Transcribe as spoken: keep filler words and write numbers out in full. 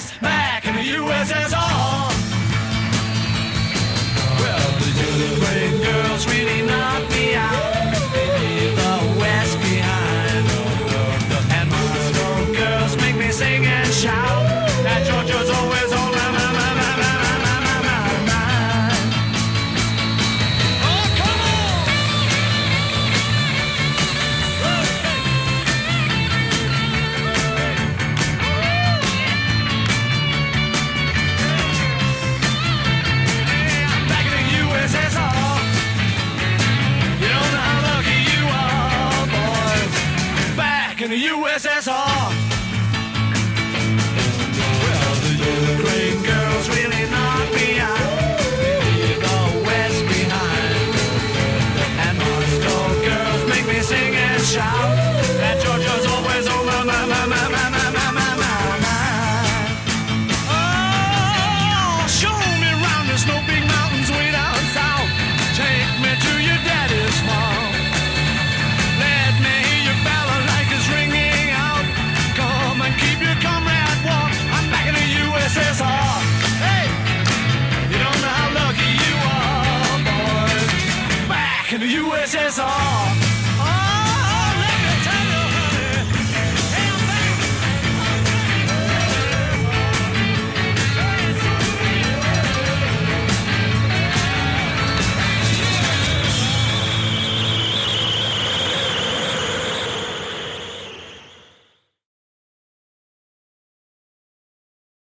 back in the U S S R. Well, the Ukraine girls really knocked me out. They leave the West behind. And Moscow girls make me sing and shout. That Georgia's always on my, my, my, my, my, my, my, my mind. Oh, come on! Hey, I'm back in the U S S R. You don't know how lucky you are, boys. Back in the U S S R. Well, the Ukraine girls really knocked me out. They leave the West behind. And Moscow girls make me sing and shout. That Georgia's always on my, my, my, my, my, my, my, my, my mind. Oh, show me round the snow big mountains way down south. Take me to your daddy's farm. Let me hear your balalaikas ringing out. Come and keep your comrade warm. I'm back in the U S S R. Hey, you don't know how lucky you are, boys. Back in the U S S R.